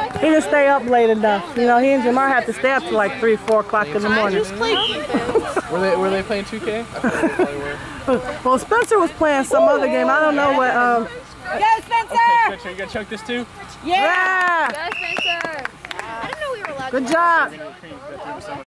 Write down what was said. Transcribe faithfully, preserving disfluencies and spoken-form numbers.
He didn't stay up late enough. You know, he and Jamar had to stay up till like three, four o'clock in the morning. Were they were they playing two K? I thought they probably were. Well, Spencer was playing some other game. I don't know what. Um, Go, Spencer! Okay, Spencer, you gotta chunk this too? Yeah! yeah. Go, Spencer! I didn't know we were allowed Good to. job.